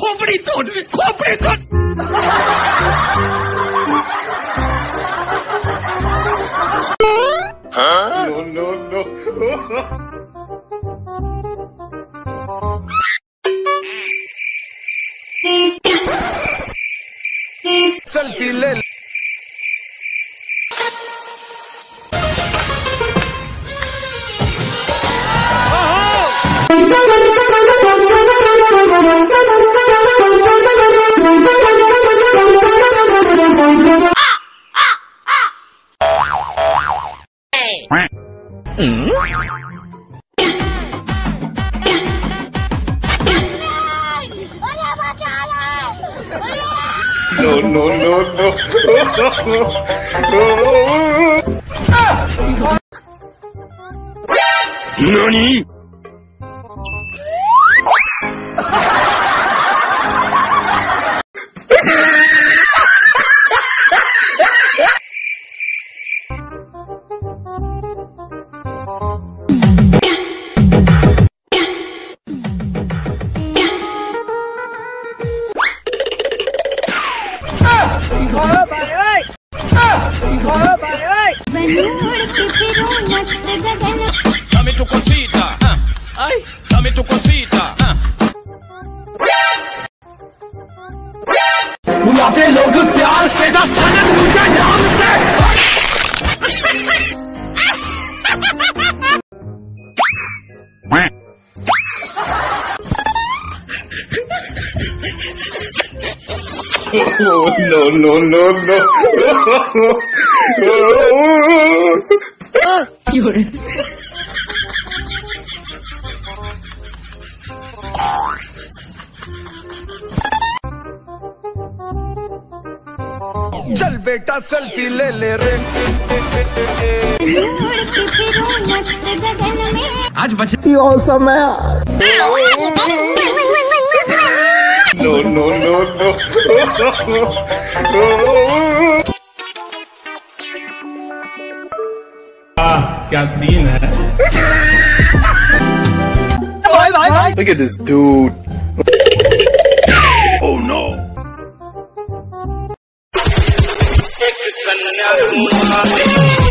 खोपड़ी तोड़ खोपड़ी तोड़। No no no. सेल्फी ले। No no no no. NANI? Dame tu cosita, ay, dame tu cosita. बुलाते लोग प्यार से ना सनत मुझे नाम से। Oh, no no no no. चल बेटा सेल्फी ले ले रे। आज बचती औसम है यार। No no no no. क्या सीन है? Look at this dude. Oh no! एक कन्या